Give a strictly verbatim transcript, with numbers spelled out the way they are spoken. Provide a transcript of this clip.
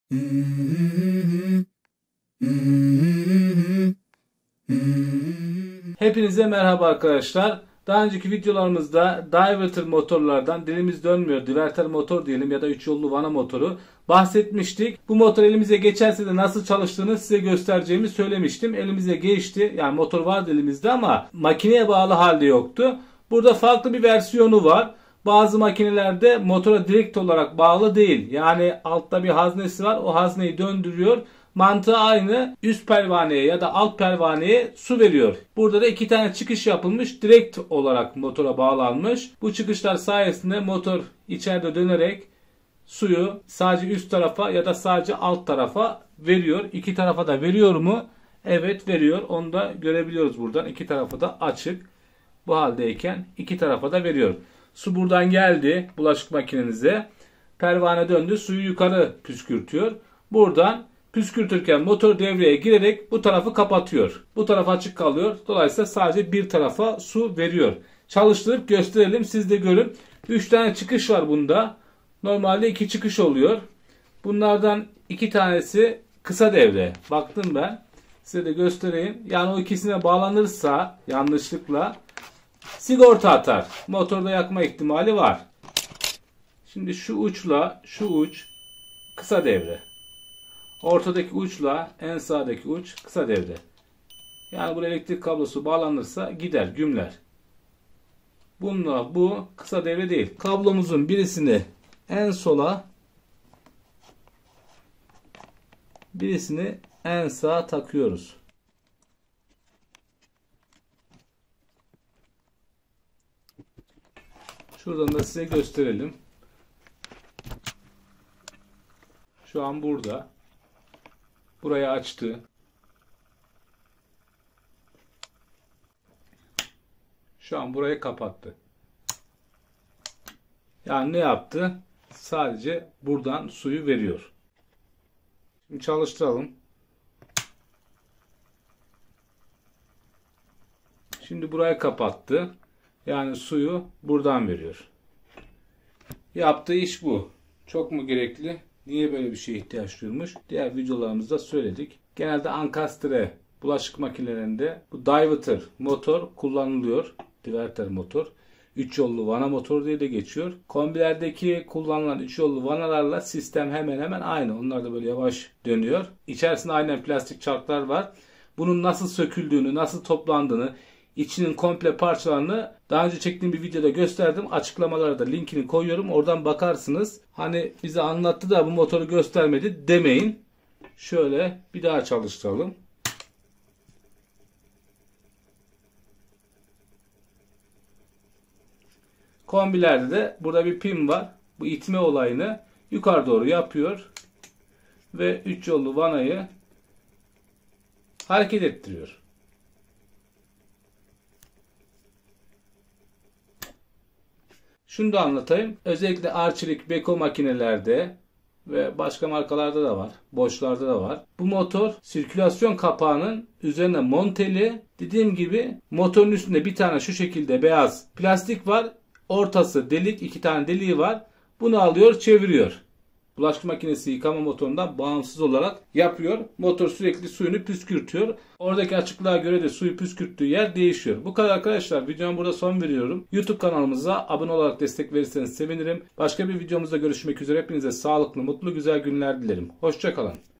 Hepinize merhaba arkadaşlar. Daha önceki videolarımızda diverter motorlardan, dilimiz dönmüyor, diverter motor diyelim ya da üç yollu vana motoru bahsetmiştik. Bu motor elimize geçerse de nasıl çalıştığını size göstereceğimi söylemiştim. Elimize geçti. Yani motor vardı elimizde ama makineye bağlı halde yoktu. Burada farklı bir versiyonu var. Bazı makinelerde motora direkt olarak bağlı değil. Yani altta bir haznesi var. O hazneyi döndürüyor. Mantığı aynı. Üst pervaneye ya da alt pervaneye su veriyor. Burada da iki tane çıkış yapılmış. Direkt olarak motora bağlanmış. Bu çıkışlar sayesinde motor içeride dönerek suyu sadece üst tarafa ya da sadece alt tarafa veriyor. İki tarafa da veriyor mu? Evet veriyor. Onu da görebiliyoruz buradan. İki tarafı da açık. Bu haldeyken iki tarafa da veriyor. Su buradan geldi bulaşık makinenize. Pervane döndü. Suyu yukarı püskürtüyor. Buradan püskürtürken motor devreye girerek bu tarafı kapatıyor. Bu taraf açık kalıyor. Dolayısıyla sadece bir tarafa su veriyor. Çalıştırıp gösterelim. Siz de görün. üç tane çıkış var bunda. Normalde iki çıkış oluyor. Bunlardan iki tanesi kısa devre. Baktım ben. Size de göstereyim. Yani o ikisine bağlanırsa yanlışlıkla sigorta atar. Motorda yakma ihtimali var. Şimdi şu uçla şu uç kısa devre. Ortadaki uçla en sağdaki uç kısa devre. Yani bu elektrik kablosu bağlanırsa gider, gümler. Bununla bu kısa devre değil. Kablomuzun birisini en sola, birisini en sağa takıyoruz. Şuradan da size gösterelim. Şu an burada. Burayı açtı. Şu an burayı kapattı. Yani ne yaptı? Sadece buradan suyu veriyor. Şimdi çalıştıralım. Şimdi burayı kapattı. Yani suyu buradan veriyor. Yaptığı iş bu. Çok mu gerekli? Niye böyle bir şeye ihtiyaç duyulmuş? Diğer videolarımızda söyledik. Genelde ankastre bulaşık makinelerinde bu diverter motor kullanılıyor. Diverter motor. üç yollu vana motor diye de geçiyor. Kombilerdeki kullanılan üç yollu vanalarla sistem hemen hemen aynı. Onlar da böyle yavaş dönüyor. İçerisinde aynen plastik çarklar var. Bunun nasıl söküldüğünü, nasıl toplandığını, İçinin komple parçalarını daha önce çektiğim bir videoda gösterdim. Açıklamalara da linkini koyuyorum. Oradan bakarsınız. Hani bize anlattı da bu motoru göstermedi demeyin. Şöyle bir daha çalıştıralım. Kombilerde de burada bir pin var. Bu itme olayını yukarı doğru yapıyor. Ve üç yollu vanayı hareket ettiriyor. Şunu da anlatayım. Özellikle Arçelik, Beko makinelerde ve başka markalarda da var. Boşlarda da var. Bu motor sirkülasyon kapağının üzerine monteli. Dediğim gibi motorun üstünde bir tane şu şekilde beyaz plastik var. Ortası delik, iki tane deliği var. Bunu alıyor, çeviriyor. Bulaşık makinesi yıkama motorundan bağımsız olarak yapıyor. Motor sürekli suyunu püskürtüyor. Oradaki açıklığa göre de suyu püskürttüğü yer değişiyor. Bu kadar arkadaşlar. Videomu burada son veriyorum. YouTube kanalımıza abone olarak destek verirseniz sevinirim. Başka bir videomuzda görüşmek üzere. Hepinize sağlıklı, mutlu, güzel günler dilerim. Hoşça kalın.